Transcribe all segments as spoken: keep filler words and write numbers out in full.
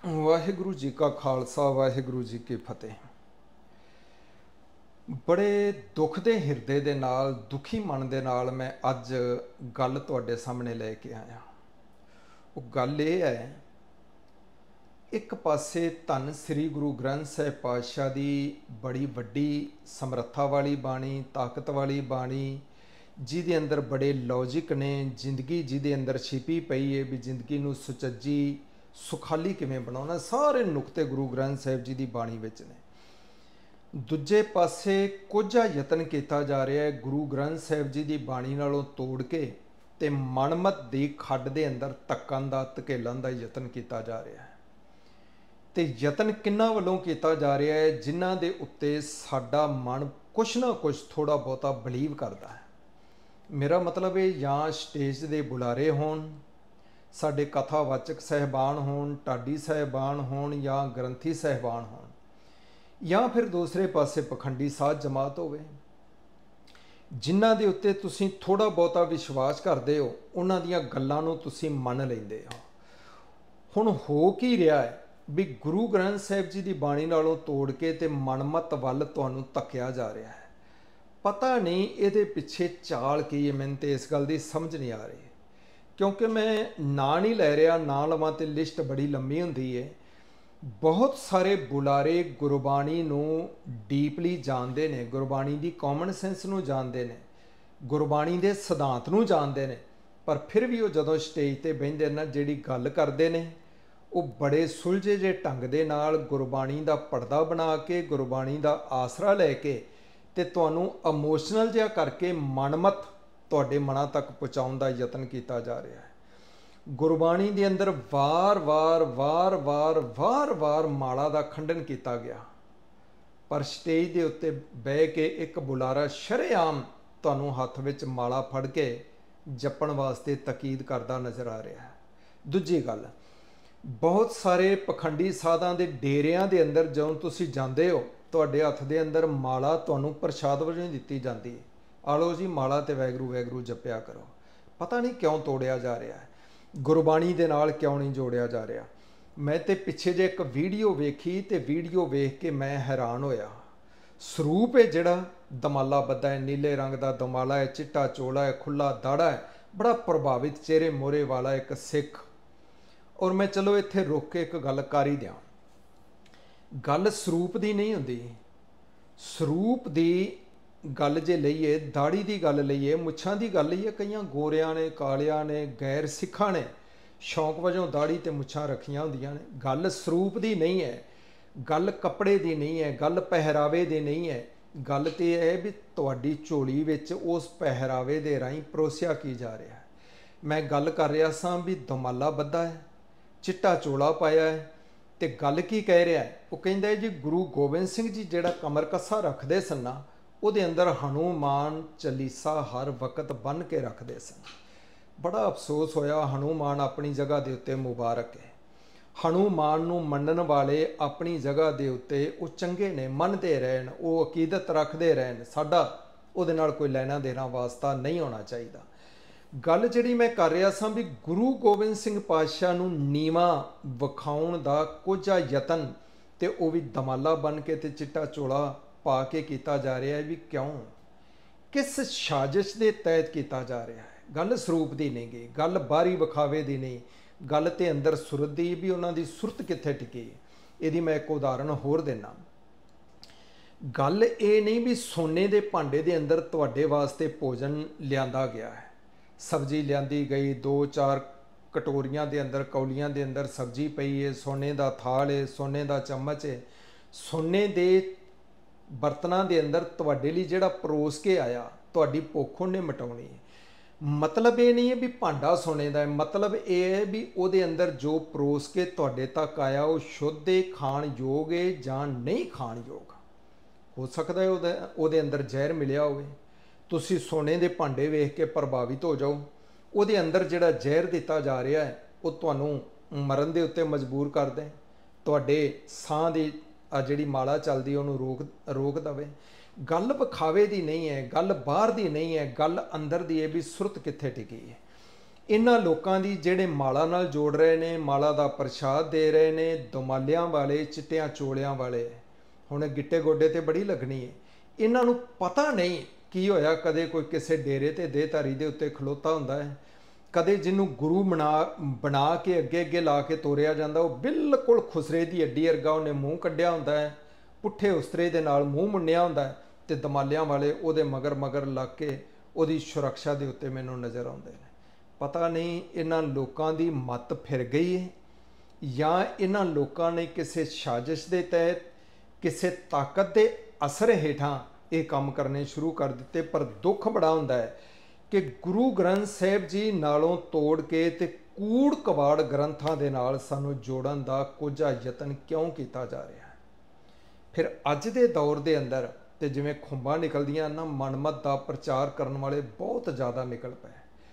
वाहिगुरु जी का खालसा वाहिगुरु जी की फतेह। बड़े दुख दे हिरदे दे नाल दुखी मन दे नाल मैं अज गल तुहाडे सामने लैके आया। वो गल ये है, एक पासे धन श्री गुरु ग्रंथ साहिब पातशाह दी बड़ी वड्डी समर्था वाली बाणी, ताकत वाली बाणी, जिहदे अंदर बड़े लॉजिक ने, जिंदगी जिहदे अंदर छिपी पई है भी जिंदगी नूं सुचज्जी सुखाली किवें बनाउणा, सारे नुकते गुरु ग्रंथ साहिब जी की बाणी विच ने। दूजे पासे कोझा यतन किया जा रहा है गुरु ग्रंथ साहिब जी की बाणी नालों तोड़ के ते मनमत दी खड्ड दे अंदर तक्कण दा धकेलन दा यतन किया जा रहा है। ते यतन किन्ना वल्लों किया जा रहा है जिन्हां दे उत्ते साडा मन कुछ ना कुछ थोड़ा बहुता बिलीव करता है। मेरा मतलब है या स्टेज दे बुलारे होण, साडे कथावाचक साहिबान होण, ढाडी साहिबान होण या ग्रंथी साहिबान होण, या फिर दूसरे पासे पखंडी साध जमात होवे, जिन्हां दे उत्ते तुसीं थोड़ा बहुता विश्वास करदे हो, उन्हां दियां गल्लां नूं तुसीं मन लैंदे हो। हुण हो की रिहा है भी गुरु ग्रंथ साहिब जी की बाणी नालों तोड़ के ते मनमत वल तुहानूं धक्किया जा रहा है। पता नहीं इहदे पिछे चाल की है, मैनूं ते इस गल दी समझ नहीं आ रही, क्योंकि मैं ना नहीं लै रहा, ना लवां ते लिस्ट बड़ी लंबी हुंदी है। बहुत सारे बुलारे गुरबाणी नूं डीपली जानते हैं, गुरबाणी की कॉमन सेंस नूं जानते हैं, गुरबाणी के सिद्धांत नूं जानते हैं, पर फिर भी वो जदों स्टेज ते बहिंदे ना जिहड़ी गल करते हैं वो बड़े सुलझे जे ढंग दे नाल गुरबाणी का पड़दा बना के, गुरबाणी का आसरा लैके ते तुहानूं इमोशनल जिहा करके मनमत तुहाडे मनां तक पहुँचाउण दा यतन किया जा रहा है। गुरबाणी के अंदर वार वार वार वार वार वार माला का खंडन किया गया, पर स्टेज के उत्ते बह के एक बुलारा शरेआम तुहानूं हत्थ विच माला फड़ के जपण वास्ते तकीद करता नज़र आ रहा है। दूजी गल, बहुत सारे पखंडी साधां दे डेरियां दे अंदर जदों तुसीं जांदे हो, तुहाडे हत्थ दे अंदर माला तुहानूं प्रसाद वजों दित्ती जाती है, आलो जी माला ते वैगुरू वैगुरू जपिया करो। पता नहीं क्यों तोड़िया जा रहा है, गुरबाणी दे नाल क्यों नहीं जोड़िया जा रहा। मैं तो पिछे जे एक वीडियो वेखी तो वीडियो वेख के मैं हैरान होया। सरूप है जिहड़ा दमाला बद्धा है, नीले रंग का दमाला है, चिट्टा चोला है, खुला दाड़ा है, बड़ा प्रभावित चेहरे मोहरे वाला एक सिख। और मैं चलो इत्थे रुक के एक गल कर ही दियां, गल सरूप दी नहीं हुंदी। सरूप दी गल जे लईए, दाड़ी की गल लईए, मुछां की गल लईए, कई गोरियां ने, कालियां ने, गैर सिखां ने शौक वजों दाड़ी ते मुछां रखियां हुंदियां ने। गल सरूप दी नहीं है, गल कपड़े दी नहीं है, गल पहरावे दी नहीं है। गल तो यह है भी तुहाडी झोली विच उस पहरावे दे राहीं परोसिया की जा रहा है। मैं गल कर रहा सां भी दमाला बद्धा है, चिट्टा चोला पाया है, तो गल की कह रहा है, वो कहंदा है जी गुरु गोबिंद सिंह जी जिहड़ा कमर कस्सा रखते सन ना, ਉਹਦੇ अंदर हनुमान चालीसा हर वक्त बन के रखते सन। बड़ा अफसोस होया, हनुमान अपनी जगह के उत्ते मुबारक है, हनुमान नूं मनन वाले अपनी जगह के उत्ते वो चंगे ने, मनते रहन, वो अकीदत रखते रहन, साडा उहदे नाल कोई लैना देना वास्ता नहीं होना चाहिए। गल जिहड़ी मैं कर रहा सां भी गुरु गोबिंद सिंह पातशाह नूं नीवा विखाउण दा कोझा यतन ते वो भी दमाला बन के ते चिट्टा चोला पा के किया जा रहा है। भी क्यों, किस साजिश के तहत किया जा रहा है। गल सरूप की नहीं गई, गल बाहरी विखावे की नहीं, गल तो अंदर सुरत की भी, उन्होंने सुरत कित्थे टिकी। यदि मैं एक उदाहरण होर देना, गल ये नहीं भी सोने के भांडे के अंदर तुहाडे वास्ते भोजन लियांदा गया है, सब्जी लियांदी गई, दो चार कटोरियां के अंदर कौलियां के अंदर सब्जी पई है, सोने का थाल है, सोने का चम्मच है, सोने के बर्तनों के अंदर तुहाडे लई जिहड़ा परोस के आया, तुहाडी भुख उहने मिटाउणी है। मतलब ये नहीं है भी भांडा सोने का है, मतलब ये है भी उहदे अंदर जो परोस के तुहाडे तक आया वो शुद्ध है, खाण योग है जां नहीं खाण योग। हो सकता है उहदे उहदे अंदर जहर मिलिया होवे, तुसीं सोने के भांडे वेख के प्रभावित हो जाओ, उहदे अंदर जिहड़ा जहर दिता जा रहा है वो तुहानूं मरण दे उत्ते मजबूर कर दे, तुहाडे साह दी आ जिहड़ी माला चलदी उहनूं रोक रोक दवे। गल विखावे दी नहीं है, गल बाहर दी नहीं है, गल अंदर दी है भी सुरत कित्थे टिकी है। ਇਹਨਾਂ ਲੋਕਾਂ ਦੀ ਜਿਹੜੇ ਮਾਲਾ ਨਾਲ ਜੋੜ ਰਹੇ ਨੇ, ਮਾਲਾ ਦਾ ਪ੍ਰਸ਼ਾਦ ਦੇ ਰਹੇ ਨੇ, ਦੁਮਾਲਿਆਂ ਵਾਲੇ, ਚਿੱਟਿਆਂ ਚੋਲਿਆਂ ਵਾਲੇ, ਹੁਣ ਗਿੱਟੇ ਗੋਡੇ ਤੇ ਬੜੀ ਲੱਗਣੀ ਹੈ। ਇਹਨਾਂ ਨੂੰ ਪਤਾ ਨਹੀਂ ਕੀ ਹੋਇਆ, ਕਦੇ ਕੋਈ ਕਿਸੇ ਡੇਰੇ ਤੇ ਦੇਹਧਾਰੀ ਦੇ ਉੱਤੇ ਖਲੋਤਾ ਹੁੰਦਾ ਹੈ, ਕਦੇ ਜਿਹਨੂੰ ਗੁਰੂ ਬਣਾ ਬਣਾ ਕੇ ਅੱਗੇ ਅੱਗੇ ਲਾ ਕੇ ਤੋਰਿਆ ਜਾਂਦਾ, ਉਹ ਬਿਲਕੁਲ ਖੁਸਰੇ ਦੀ ਅੱਡੀ ਵਰਗਾ ਉਹਨੇ ਮੂੰਹ ਕੱਢਿਆ ਹੁੰਦਾ ਹੈ, ਪੁੱਠੇ ਉਸਤਰੇ ਦੇ ਨਾਲ ਮੂੰਹ ਮੁੰਨਿਆ ਹੁੰਦਾ ਹੈ, ਤੇ ਦਮਾਲਿਆਂ ਵਾਲੇ ਉਹਦੇ ਮਗਰ ਮਗਰ ਲੱਗ ਕੇ ਉਹਦੀ ਸੁਰੱਖਿਆ ਦੇ ਉੱਤੇ ਮੈਨੂੰ ਨਜ਼ਰ ਆਉਂਦੇ ਨੇ। ਪਤਾ ਨਹੀਂ ਇਹਨਾਂ ਲੋਕਾਂ ਦੀ ਮੱਤ ਫਿਰ ਗਈ ਹੈ ਜਾਂ ਇਹਨਾਂ ਲੋਕਾਂ ਨੇ ਕਿਸੇ ਸਾਜ਼ਿਸ਼ ਦੇ ਤਹਿਤ, ਕਿਸੇ ਤਾਕਤ ਦੇ ਅਸਰ ਹੇਠਾਂ ਇਹ ਕੰਮ ਕਰਨੇ ਸ਼ੁਰੂ ਕਰ ਦਿੱਤੇ। ਪਰ ਦੁੱਖ ਬੜਾ ਹੁੰਦਾ ਹੈ ਕਿ ਗੁਰੂ ਗ੍ਰੰਥ ਸਾਹਿਬ ਜੀ ਨਾਲੋਂ ਤੋੜ ਕੇ ਤੇ ਕੂੜ ਕਵਾੜ ਗ੍ਰੰਥਾਂ ਦੇ ਨਾਲ ਸਾਨੂੰ ਜੋੜਨ ਦਾ ਕੁਝ ਯਤਨ ਕਿਉਂ ਕੀਤਾ ਜਾ ਰਿਹਾ ਹੈ। ਫਿਰ ਅੱਜ ਦੇ ਦੌਰ ਦੇ ਅੰਦਰ ਤੇ ਜਿਵੇਂ ਖੁੰਬਾਂ ਨਿਕਲਦੀਆਂ ਨਾ, ਮਨਮਤ ਦਾ ਪ੍ਰਚਾਰ ਕਰਨ ਵਾਲੇ ਬਹੁਤ ਜ਼ਿਆਦਾ ਨਿਕਲ ਪਏ।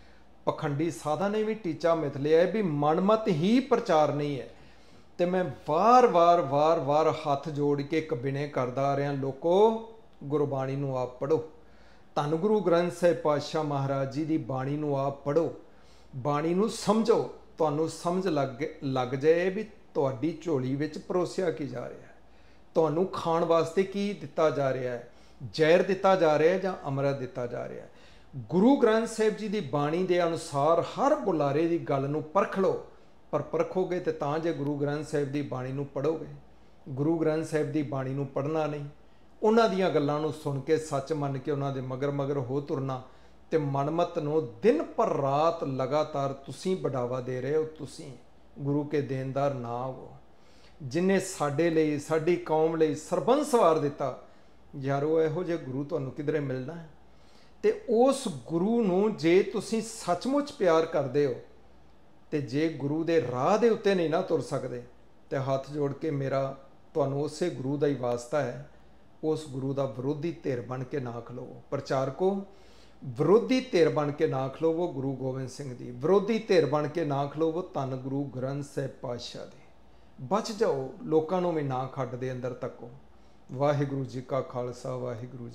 ਪਖੰਡੀ ਸਾਧਾ ਨੇ ਵੀ ਟੀਚਾ ਮਿਥ ਲਿਆ ਹੈ ਵੀ ਮਨਮਤ ਹੀ ਪ੍ਰਚਾਰ ਨਹੀਂ ਹੈ। ਤੇ ਮੈਂ ਵਾਰ-ਵਾਰ ਵਾਰ-ਵਾਰ ਹੱਥ ਜੋੜ ਕੇ ਇੱਕ ਬਿਨੇ ਕਰਦਾ ਆ ਰਿਹਾ, ਲੋਕੋ ਗੁਰਬਾਣੀ ਨੂੰ ਆਪ ਪੜ੍ਹੋ, ਧੰਨ ਗੁਰੂ ਗ੍ਰੰਥ ਸਾਹਿਬ ਪਾਤਸ਼ਾਹ ਮਹਾਰਾਜ ਜੀ ਦੀ ਬਾਣੀ ਨੂੰ ਆਪ ਪੜ੍ਹੋ, ਬਾਣੀ ਨੂੰ ਸਮਝੋ, ਤੁਹਾਨੂੰ ਸਮਝ ਲੱਗ ਲੱਗ ਜਾਏ ਵੀ ਤੁਹਾਡੀ ਝੋਲੀ ਵਿੱਚ ਪਰੋਸਿਆ ਕੀ ਜਾ ਰਿਹਾ ਹੈ, ਤੁਹਾਨੂੰ ਖਾਣ ਵਾਸਤੇ ਕੀ ਦਿੱਤਾ ਜਾ ਰਿਹਾ ਹੈ, ਜ਼ਹਿਰ ਦਿੱਤਾ ਜਾ ਰਿਹਾ ਹੈ ਜਾਂ ਅੰਮ੍ਰਿਤ ਦਿੱਤਾ ਜਾ ਰਿਹਾ ਹੈ। ਗੁਰੂ ਗ੍ਰੰਥ ਸਾਹਿਬ ਜੀ ਦੀ ਬਾਣੀ ਦੇ ਅਨੁਸਾਰ ਹਰ ਬੁਲਾਰੇ ਦੀ ਗੱਲ ਨੂੰ ਪਰਖ ਲਓ, ਪਰ ਪਰਖੋਗੇ ਤੇ ਤਾਂ ਜੇ ਗੁਰੂ ਗ੍ਰੰਥ ਸਾਹਿਬ ਦੀ ਬਾਣੀ ਨੂੰ ਪੜ੍ਹੋਗੇ। ਗੁਰੂ ਗ੍ਰੰਥ ਸਾਹਿਬ ਦੀ ਬਾਣੀ ਨੂੰ ਪੜ੍ਹਨਾ ਨਹੀਂ, ਉਹਨਾਂ ਦੀਆਂ ਗੱਲਾਂ ਨੂੰ ਸੁਣ ਕੇ ਸੱਚ ਮੰਨ ਕੇ ਉਹਨਾਂ ਦੇ ਮਗਰ ਮਗਰ ਹੋ ਤੁਰਨਾ, ਤੇ ਮਨਮਤ ਨੂੰ ਦਿਨ ਪਰ ਰਾਤ ਲਗਾਤਾਰ ਤੁਸੀਂ ਬੜਾਵਾ ਦੇ ਰਹੇ ਹੋ। ਤੁਸੀਂ ਗੁਰੂ ਕੇ ਦੇਣਦਾਰ ਨਾ ਹੋ, ਜਿਨੇ ਸਾਡੇ ਲਈ, ਸਾਡੀ ਕੌਮ ਲਈ ਸਰਬੰਸ ਵਾਰ ਦਿੱਤਾ। ਯਾਰੋ ਇਹੋ ਜਿਹੇ ਗੁਰੂ ਤੁਹਾਨੂੰ ਕਿਧਰੇ ਮਿਲਣਾ ਹੈ? ਤੇ ਉਸ ਗੁਰੂ ਨੂੰ ਜੇ ਤੁਸੀਂ ਸੱਚਮੁੱਚ ਪਿਆਰ ਕਰਦੇ ਹੋ, ਤੇ ਜੇ ਗੁਰੂ ਦੇ ਰਾਹ ਦੇ ਉੱਤੇ ਨਹੀਂ ਨਾ ਤੁਰ ਸਕਦੇ, ਤੇ ਹੱਥ ਜੋੜ ਕੇ ਮੇਰਾ ਤੁਹਾਨੂੰ ਉਸੇ ਗੁਰੂ ਦਾ ਹੀ ਵਾਸਤਾ ਹੈ, ਉਸ ਗੁਰੂ ਦਾ ਵਿਰੋਧੀ ਧਿਰ ਬਣ ਕੇ ਨਾ ਖਲੋਵੋ। ਪ੍ਰਚਾਰਕੋ, ਵਿਰੋਧੀ ਧਿਰ ਬਣ ਕੇ ਨਾ ਖਲੋਵੋ ਗੁਰੂ ਗੋਬਿੰਦ ਸਿੰਘ ਦੀ, ਵਿਰੋਧੀ ਧਿਰ ਬਣ ਕੇ ਨਾ ਖਲੋਵੋ ਧੰਨ ਗੁਰੂ ਗ੍ਰੰਥ ਸਾਹਿਬ ਪਾਤਸ਼ਾਹ ਦੇ। ਬਚ ਜਾਓ, ਲੋਕਾਂ ਨੂੰ ਵੀ ਨਾ ਖੱਡ ਦੇ ਅੰਦਰ ਤੱਕੋ। ਵਾਹਿਗੁਰੂ ਜੀ ਕਾ ਖਾਲਸਾ, ਵਾਹਿਗੁਰੂ